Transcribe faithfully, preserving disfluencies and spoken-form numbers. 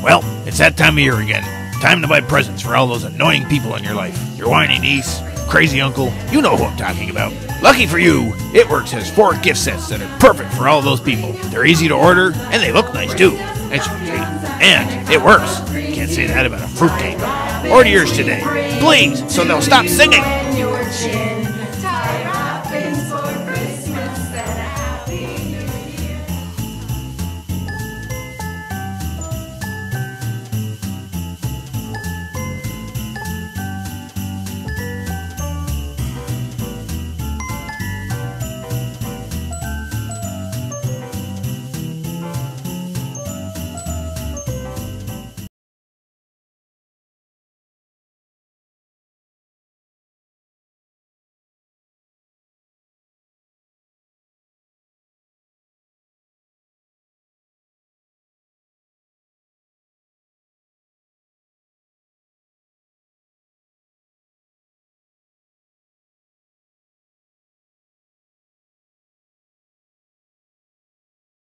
Well, it's that time of year again. Time to buy presents for all those annoying people in your life. Your whiny niece, crazy uncle, you know who I'm talking about. Lucky for you, It Works has four gift sets that are perfect for all those people. They're easy to order, and they look nice too. And it works. Can't say that about a fruitcake. Order yours today, please, so they'll stop singing.